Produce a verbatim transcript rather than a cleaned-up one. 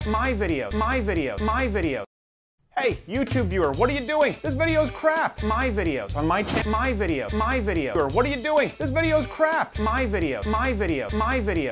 my video, my video, my video. Hey, YouTube viewer, what are you doing? This video is crap. My videos on my channel, my video, my video. What are you doing? This video is crap. My video, my video, my video.